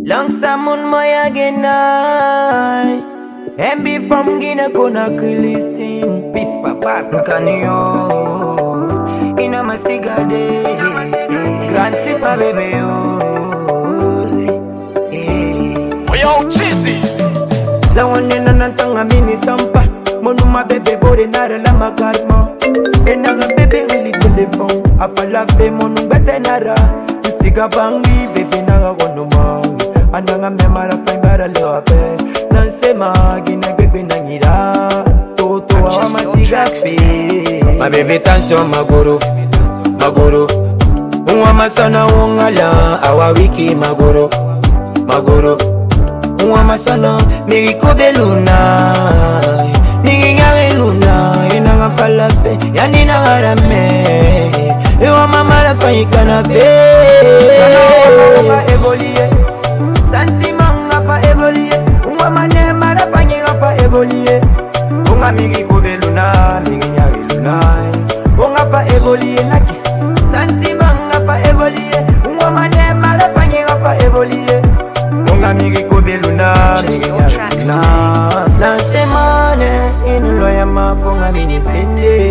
Long Samun Maya Genai MB from Guinea Conakry listing. Peace Papa Canio in a Masigade Granted my baby. Yo, cheesy. La one in an tongue mini sampa. Monuma baby body nara la makarma. Enaga baby really telephone. Afala fe monu bete nara. Usiga bangi baby naga gonuma. Ananga memara faimbara lewape. Nansema gina baby nangira. Toto awa masiga fe. My baby tanso maguru, maguru. Unwa masana ungala awa wiki maguru, maguru. Unwa masana miriko beluna. Nigingare luna, inanga falafe, yani nagarame. Ewa mama la fanyika na ve. Sana wama evolie, santimanga fa evolie. Unwa manema la fanyika fa evolie. Unga miriko beluna, nigingare luna. Unga fa evolie naki, santimanga fa evolie. Unwa manema la fanyika fa evolie. Unga miriko beluna, nigingare luna. Nansemane inulo ya mafunga mini fende.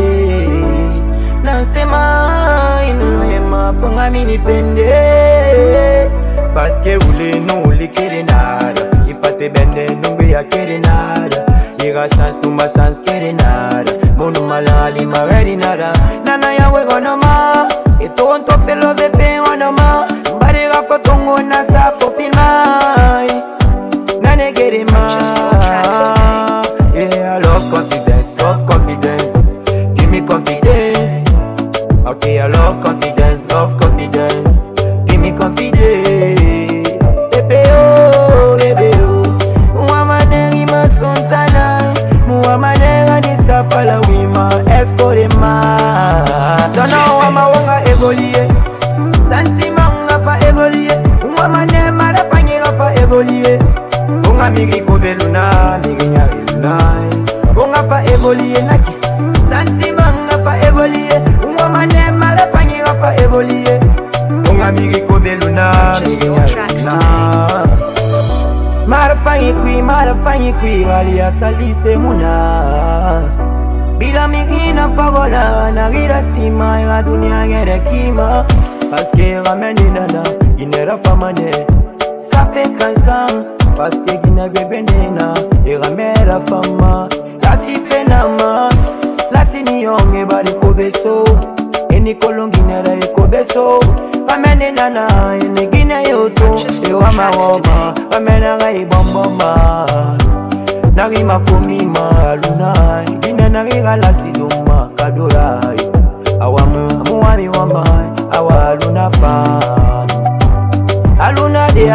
Nansema inulo ya mafunga mini fende. Paske ule no uli kere nada. Ifate bende nungu ya kere nada. Iga sans tumba sans kere nada. Monu malali magari nada. Nana ya wego noma. Ito onto pelo bebe wanoma. Mbari gafo tongo na sapo filmai. Nane gere ma. Yeah, I love confidence, give me confidence. Okay, I love confidence, give me confidence. Bebe oh, Muamaneri ma sontana, Muamanera ni safala wima, escore ma. Sana wama wanga evolie, santimanga fa evolie, Muamanema la fanyera fa evolie. Unga migi kobeluna, migi nyari lunai. Unga fa evolie naki, santimanga fa evolie. Unga manema la fanyira fa evolie. Unga migi kobeluna, migi nyari lunai. Mara fanyi kui, wali asalise muna. Bila migi na fagola, na gira sima, ya dunia ngere kima. Paske rameni nana, inera famane. Ça fait cansant. Parce que Guinée bébé nena, et ramène la femme. La si fenama, la si nyong e bari kobeso. E ni kolongine e kobeso. Ramène nana, e ni Guinée yoto. E wama wama, ramène rai bomboma. Nari makomima lunai, Guinée nari la si doma kadorai. Awamu amuami wamai, awa luna fan. Alunade,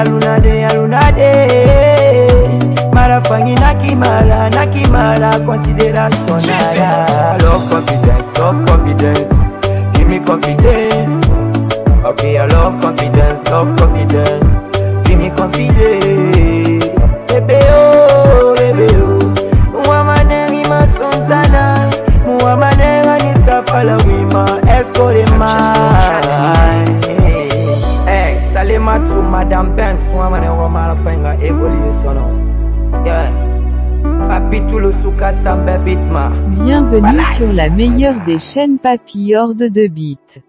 Marafangi nakimala, consideration nada. Love confidence, give me confidence. Okay, I love confidence, give me confidence. Bebe oh, Muamaneri ma sontana, Muamanera ni safala wima, escore ma. Salema to Madame Banks, woman and woman of finger evolution. Yeah. Papi tout le souka samba bitma. Bienvenue sur la meilleure des chaînes Papy Horde de Beat.